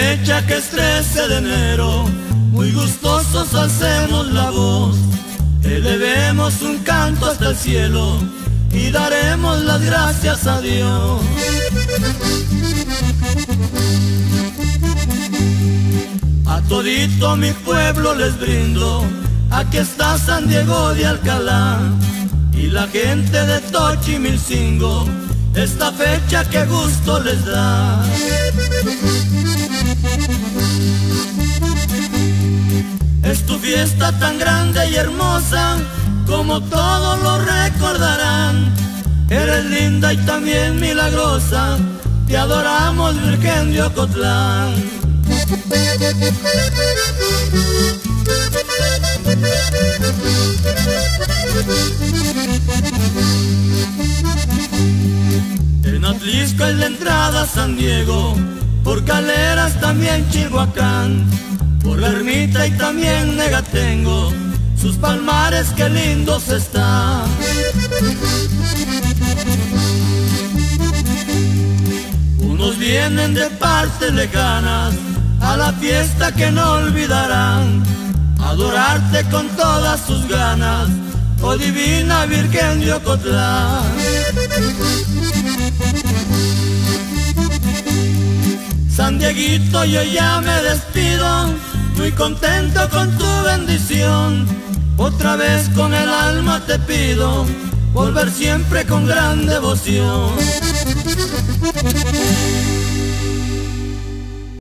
fecha que es 13 de enero, muy gustosos alcemos la voz, elevemos un canto hasta el cielo y daremos las gracias a Dios. A todito mi pueblo les brindo, aquí está San Diego de Alcalá y la gente de Tochimilcingo, esta fecha que gusto les da. Es tu fiesta tan grande y hermosa, como todos lo recordarán. Eres linda y también milagrosa, te adoramos, Virgen de Ocotlán. En Atlisco es la entrada a San Diego, por Caleras también Chihuacán, por la Ermita y también Negatengo, sus palmares qué lindos están. Unos vienen de partes lejanas, a la fiesta que no olvidarán, adorarte con todas sus ganas, oh divina Virgen de Ocotlán. San Dieguito, yo ya me despido, muy contento con tu bendición. Otra vez con el alma te pido, volver siempre con gran devoción.